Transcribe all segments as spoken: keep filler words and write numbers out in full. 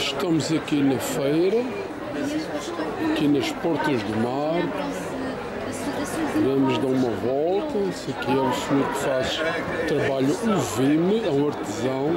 Estamos aqui na feira, aqui nas Portas do Mar. Vamos dar uma volta. Esse aqui é o senhor que faz trabalho o vime, é um artesão.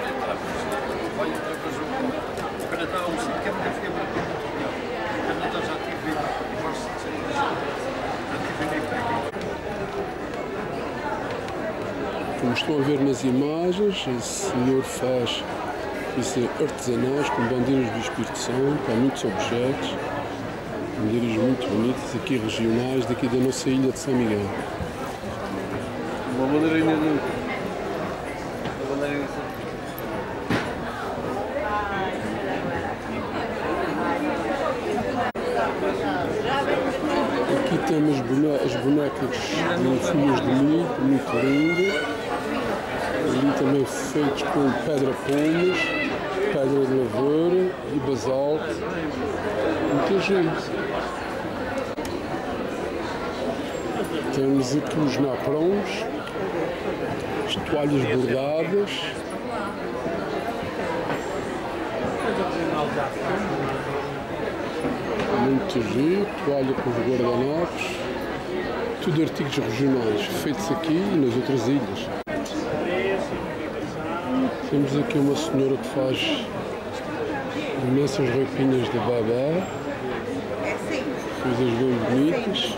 Como estão a ver nas imagens, esse senhor faz isso é artesanais com bandeiras do Espírito Santo, há muitos objetos, bandeiras muito bonitas, aqui regionais, daqui da nossa ilha de São Miguel. Uma bandeirinha de... Uma bandeirinha de... Aqui temos as bonecas de fios de milho, muito lindas. Ali também feitos com pedra pomas, pedra de lavoura e basalto. Muita gente. Temos aqui os naprons, as toalhas bordadas. Muito giro, toalha com os guardanapos. Tudo artigos regionais, feitos aqui e nas outras ilhas. Temos aqui uma senhora que faz imensas roupinhas de babá, coisas bem bonitas.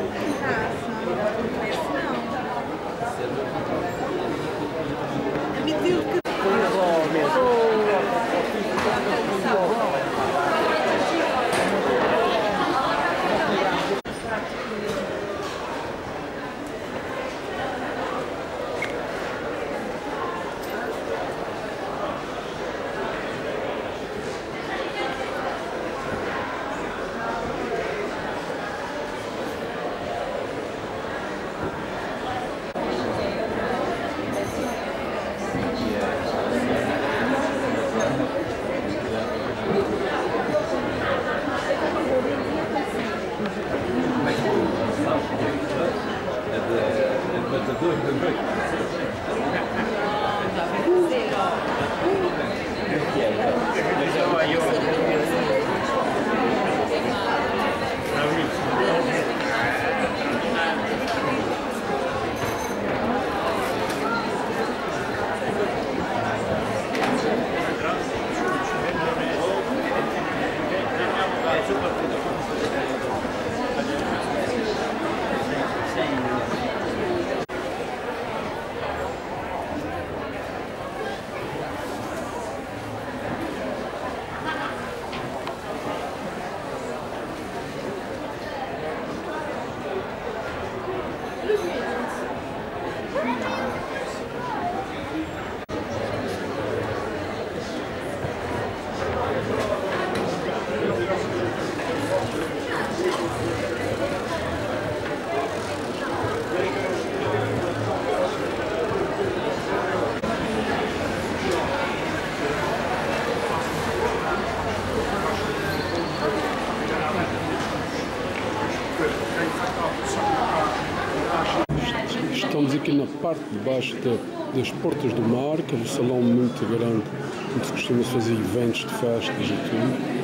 Estamos aqui na parte de baixo de, das Portas do Mar, que é um salão muito grande, onde se costuma fazer eventos de festas e tudo.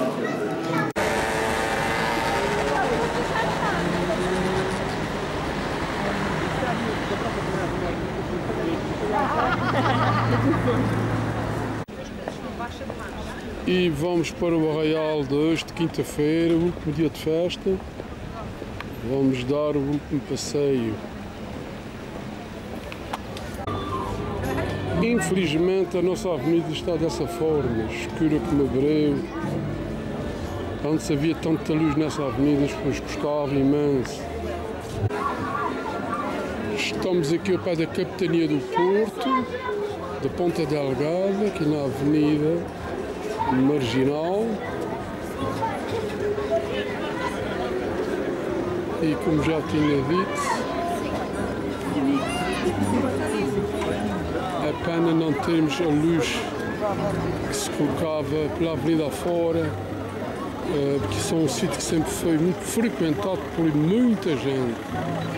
E vamos para o Arraial de hoje, de quinta-feira, o último dia de festa. Vamos dar o último passeio. Infelizmente a nossa avenida está dessa forma, escura como abreu. Antes havia tanta luz nessa avenida, depois custava imenso. Estamos aqui ao pé da Capitania do Porto, da Ponta Delgada, aqui na Avenida Marginal. E como já tinha dito, é pena não termos a luz que se colocava pela avenida afora, porque são um sítio que sempre foi muito frequentado por muita gente.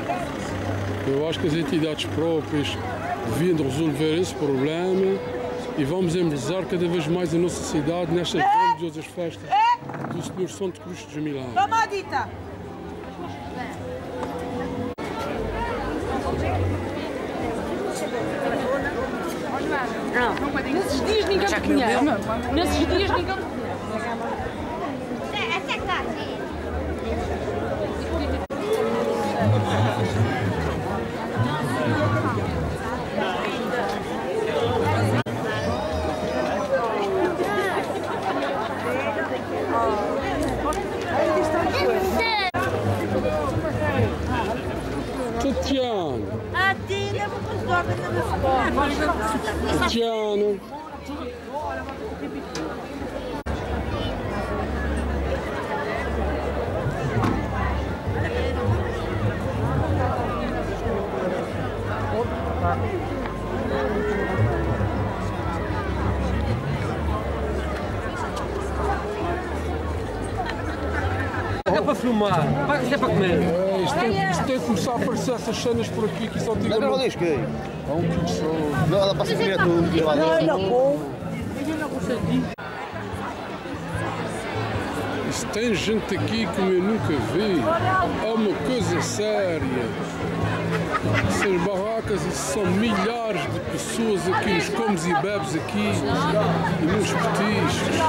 Eu acho que as entidades próprias deviam resolver esse problema E vamos embelezar cada vez mais a nossa cidade nestas grandiosas festas do Senhor Santo Cristo dos Milagres. Tomadita! Nesses dias ninguém me conhece. Nesses dias ninguém me conhece. Tatiana! Tatiana! Paga para filmar, paga que é para comer. É, isto, tem, isto tem que começar a aparecer essas cenas por aqui que só tinha. Não olhas que Há um que só. não, ela passa direto do lado. Isso tem gente aqui como eu nunca vi. É uma coisa séria. Essas barracas, isso são milhares de pessoas aqui nos comes e bebes aqui e nos petiscos.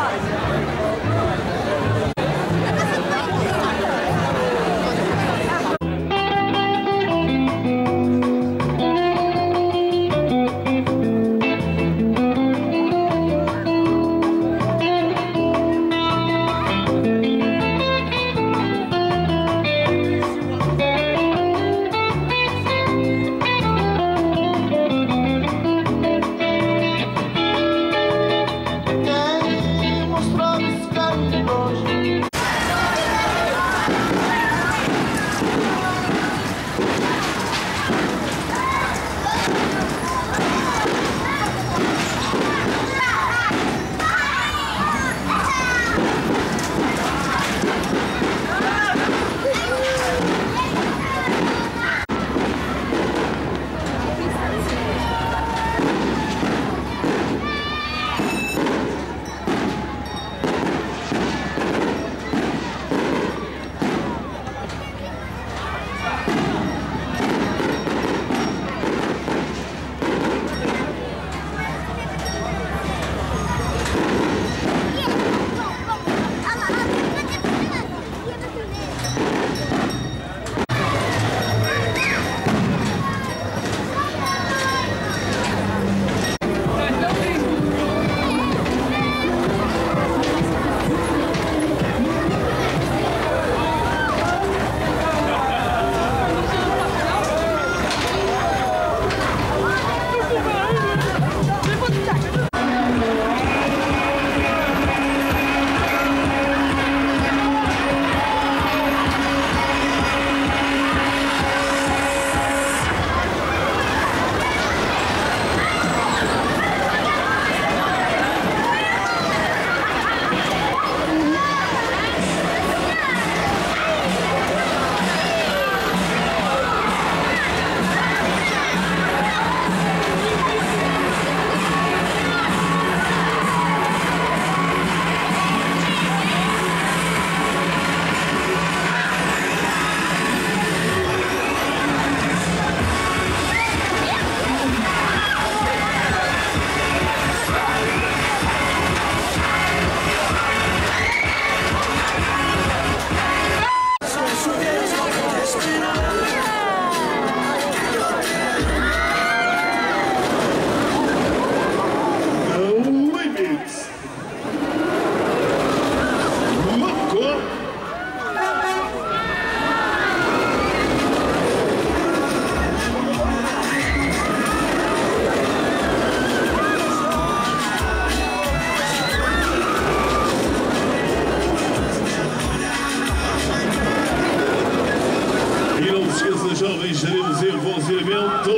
jovens teremos envolvimento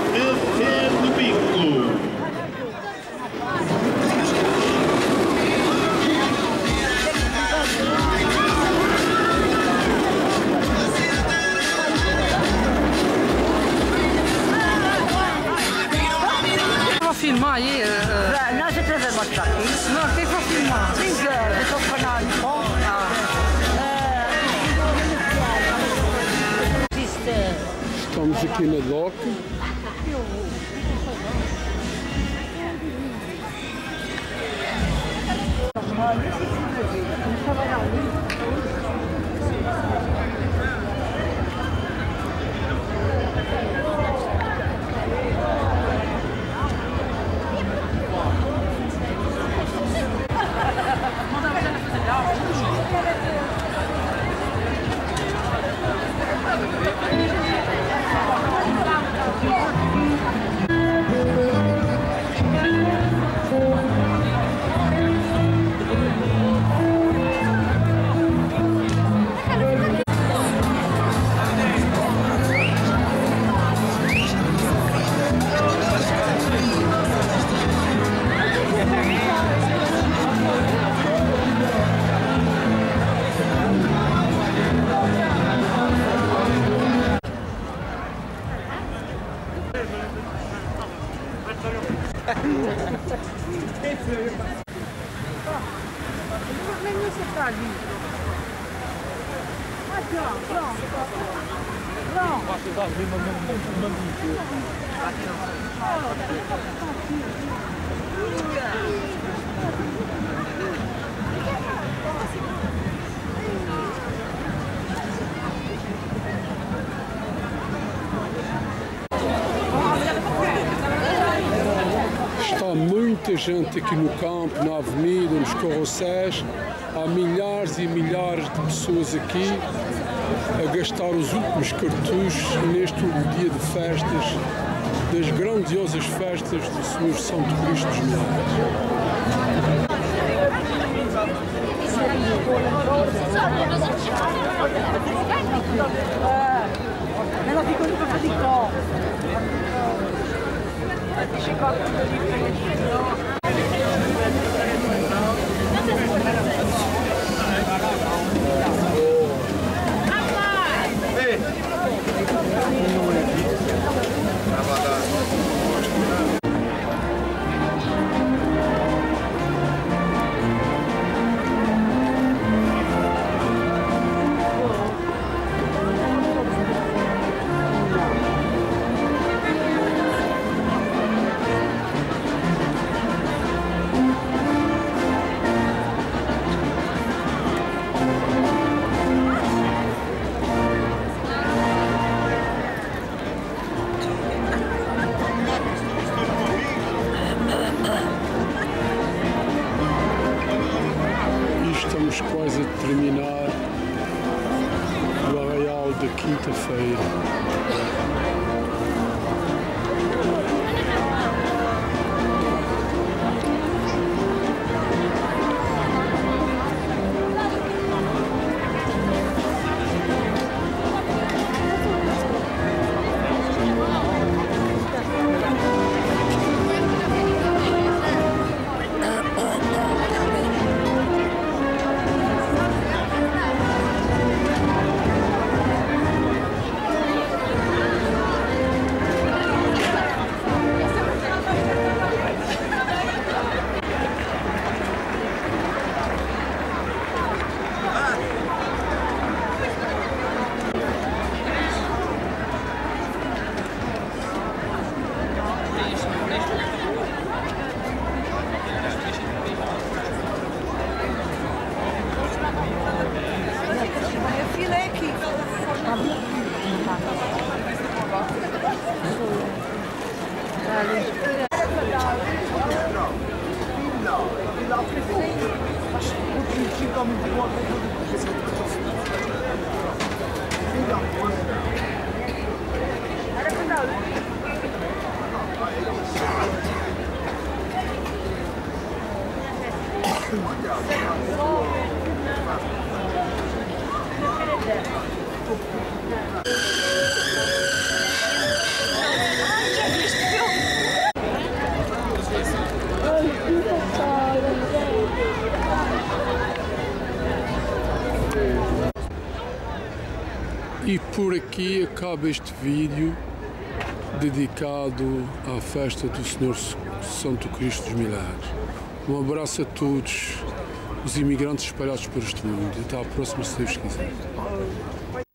até domingo. Estava a filmar. aí. Ben, non, c'est très important. Non, c'est facilement. cinq heures, je suis pendant une pompe. Estamos aqui na doca. Está muita gente aqui no campo, na avenida, nos carrosséis. Há milhares e milhares de pessoas aqui a gastar os últimos cartuchos neste dia de festas, das grandiosas festas do Senhor Santo Cristo dos Milagres. Estamos quase a terminar o arraial da quinta-feira. E por aqui acaba este vídeo dedicado à festa do Senhor Santo Cristo dos Milagres. Um abraço a todos os imigrantes espalhados por este mundo. Até à próxima, se Deus quiser.